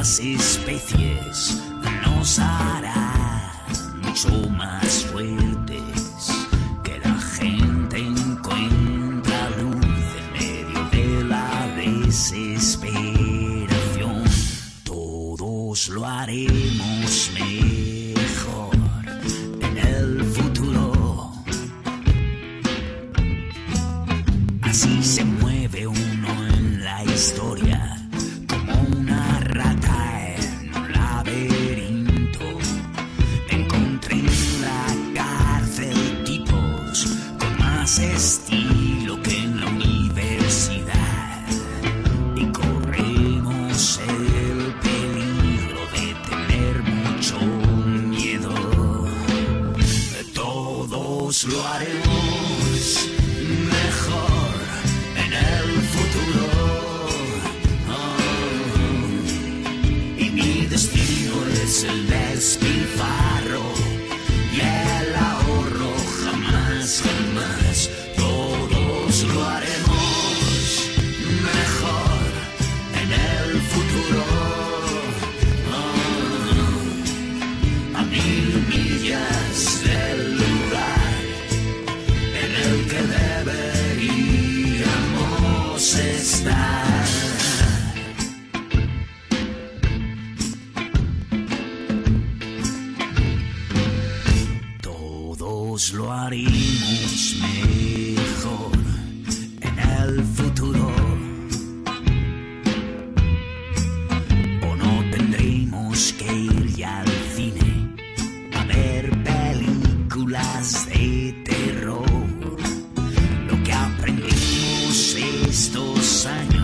las especies nos hará mucho más fuertes, que la gente encuentra luz en medio de la desesperación. Todos lo haremos mejor en el futuro. Así se mueve uno en la historia, como una rata en un laberinto. Encontré en la cárcel tipos con más estilo que en la universidad, y corremos el peligro de tener mucho miedo. Todos lo haremos mejor en el futuro. Y mi destino es el despilfarro y el ahorro. Jamás, jamás. Todos lo haremos mejor en el futuro. A 1000 millas del lugar en el que deberíamos estar. Todos lo haremos mejor en el futuro. O no tendremos que ir ya al cine a ver películas de terror. Lo que aprendimos estos años